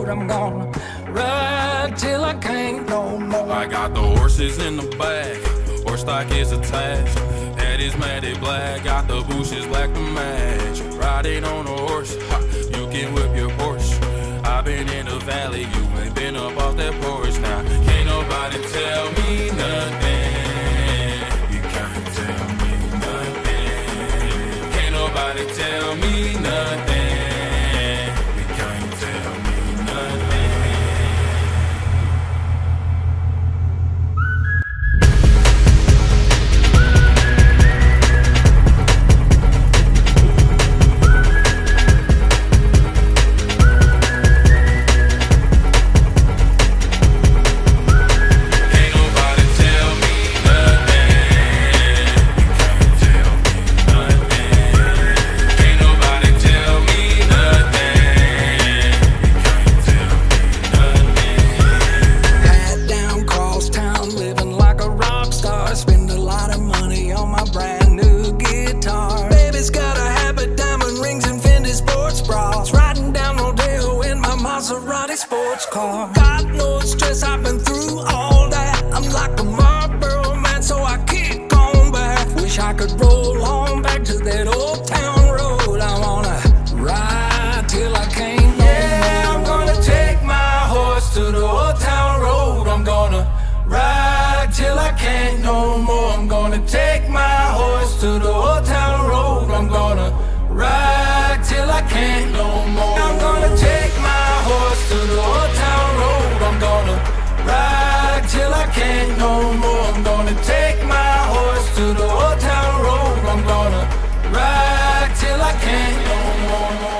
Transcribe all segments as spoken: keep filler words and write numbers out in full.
road. I'm gonna ride till I can't no more. I got the horses in the back, horse stock is attached. Head is matted black, got the bushes black to match. Riding on a horse, ha, you can whip your Porsche. I've been in the valley, you ain't been up off that porch. Now, can't nobody tell me nothing. You can't tell me nothing. Can't nobody tell me nothing. You can't tell me nothing. Sports car. God knows stress, I've been through all that. I'm like a Marlboro man, so I kick on back. Wish I could roll on back to that old town road. I wanna ride till I can't no yeah, more. I'm gonna take my horse to the old town road. I'm gonna ride till I can't no more. I'm gonna take my horse to the old town road. I'm gonna ride till I can't no more. I'm gonna take my horse to the old town road. I'm gonna ride till I can't no more. I'm gonna take my horse to the old town road. I'm gonna ride till I can't no more.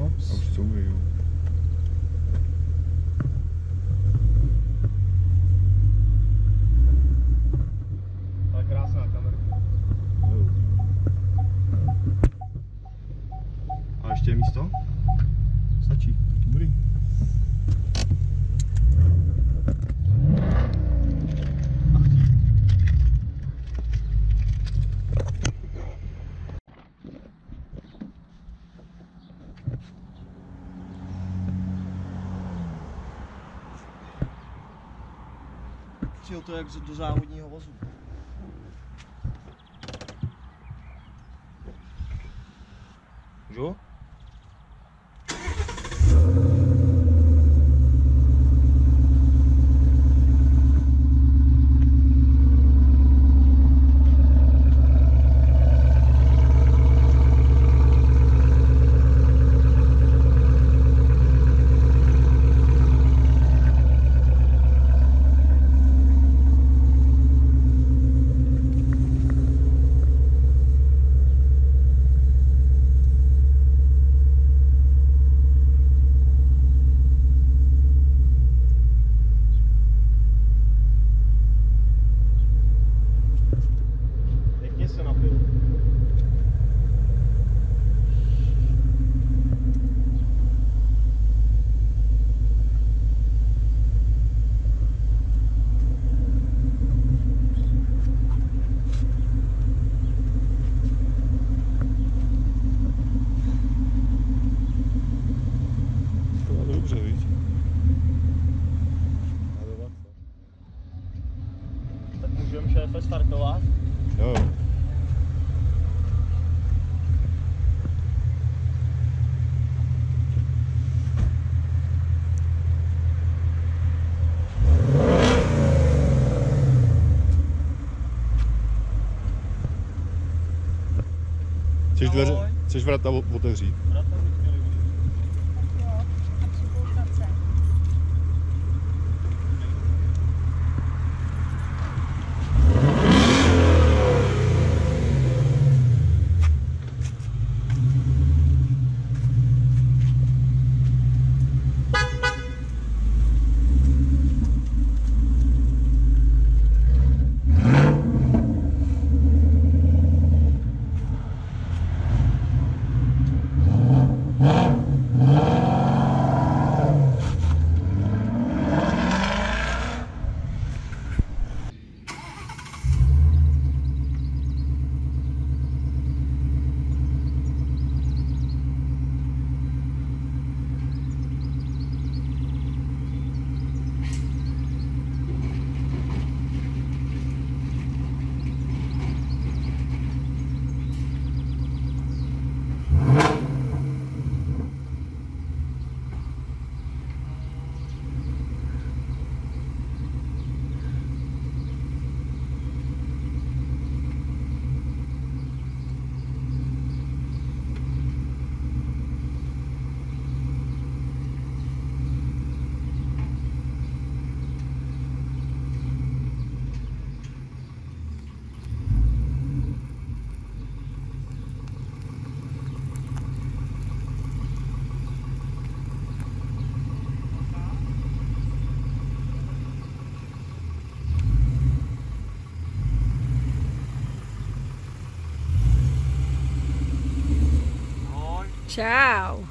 moc. A už couvají, jo. Ale krásná kamera. A ještě je místo? Stačí. Dobrý. Přijel to jak do závodního vozu. Jo? Můžeme šéfe startovat? Jo. Chceš dveře, chceš vrata otevřít? Vrata bych měli být. Jo, a připoutace. Čau.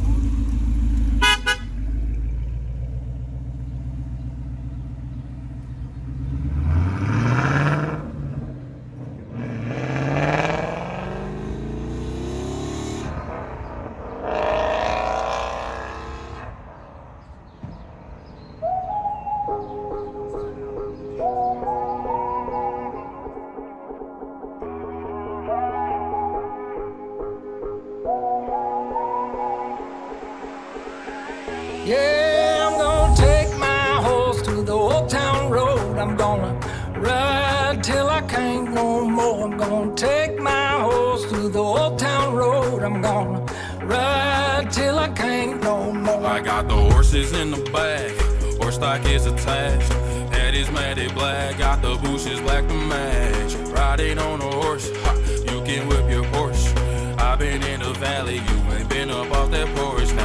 Yeah, I'm gonna take my horse to the old town road. I'm gonna ride till I can't no more. I'm gonna take my horse to the old town road. I'm gonna ride till I can't no more. I got the horses in the back, horse stock is attached. Head is matted black, got the bushes black to match. Riding on a horse, ha, you can whip your Porsche. I've been in the valley, you ain't been up off that porch.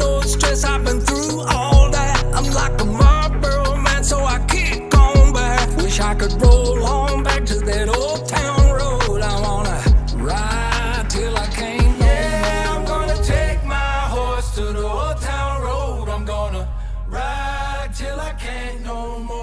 no stress, I've been through all that. I'm like a Marlboro man, so I kick on back. Wish I could roll on back to that old town road. I wanna ride till I can't no yeah, more. I'm gonna take my horse to the old town road. I'm gonna ride till I can't no more.